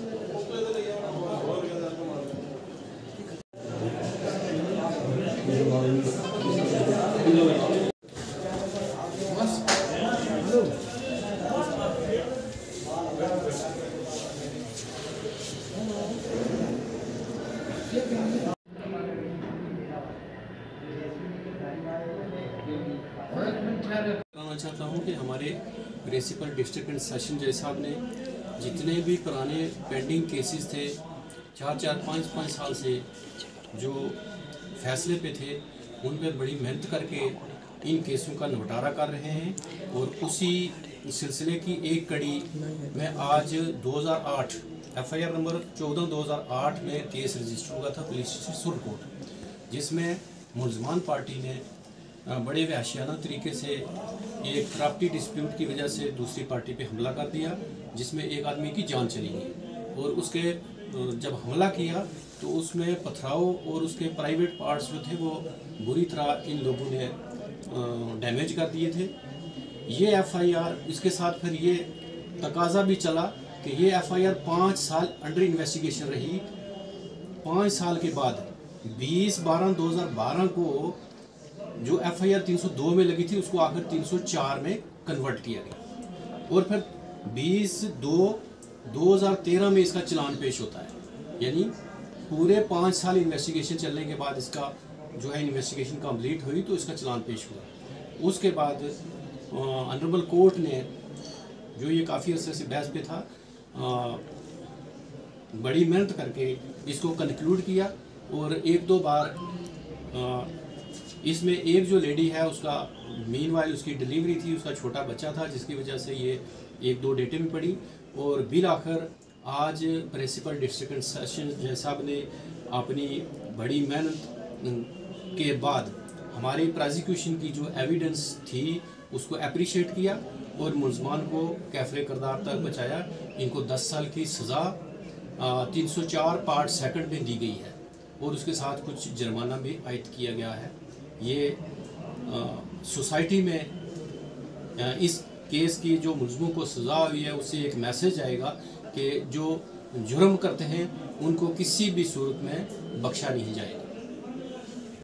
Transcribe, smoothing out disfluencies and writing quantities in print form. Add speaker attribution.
Speaker 1: बताना चाहता हूँ कि हमारे प्रिंसिपल डिस्ट्रिक्ट एंड सेशन जज साहब ने जितने भी पुराने पेंडिंग केसेस थे 4-5 साल से जो फैसले पे थे उन पे बड़ी मेहनत करके इन केसों का निपटारा कर रहे हैं। और उसी सिलसिले की एक कड़ी में आज 2008 FIR नंबर 14/2008 में केस रजिस्टर हुआ था पुलिस स्टेशन सुरकोट, जिसमें मुलजमान पार्टी ने बड़े वहशियाना तरीके से एक प्रॉपर्टी डिस्प्यूट की वजह से दूसरी पार्टी पे हमला कर दिया, जिसमें एक आदमी की जान चली गई। और उसके जब हमला किया तो उसमें पथराव और उसके प्राइवेट पार्ट्स जो थे वो बुरी तरह इन लोगों ने डैमेज कर दिए थे। ये FIR इसके साथ फिर ये तकाजा भी चला कि ये FIR 5 साल अंडर इन्वेस्टिगेशन रही। 5 साल के बाद 20/12/2012 को जो FIR 302 में लगी थी उसको आखिर 304 में कन्वर्ट किया गया। और फिर 20/2/2013 में इसका चलान पेश होता है, यानी पूरे 5 साल इन्वेस्टिगेशन चलने के बाद इसका जो है इन्वेस्टिगेशन कंप्लीट हुई तो इसका चलान पेश हुआ। उसके बाद ऑनरेबल कोर्ट ने जो ये काफ़ी अर्से से बहस पे था बड़ी मेहनत करके इसको कंक्लूड किया। और 1-2 बार इसमें एक जो लेडी है उसका मीनवाइल उसकी डिलीवरी थी, उसका छोटा बच्चा था, जिसकी वजह से ये 1-2 डेटें भी पड़ी। और बिल आखिर आज प्रिंसिपल डिस्ट्रिक्ट एंड सेशन जज साहब ने अपनी बड़ी मेहनत के बाद हमारी प्रोसिक्यूशन की जो एविडेंस थी उसको अप्रिशिएट किया और मुलजमान को कैफरे किरदार तक बचाया। इनको 10 साल की सज़ा 304 पार्ट सेकंड में दी गई है और उसके साथ कुछ जुर्माना भी आयद किया गया है। ये सोसाइटी में इस केस की जो मुलजमों को सज़ा हुई है उससे एक मैसेज आएगा कि जो जुर्म करते हैं उनको किसी भी सूरत में बख्शा नहीं जाएगा।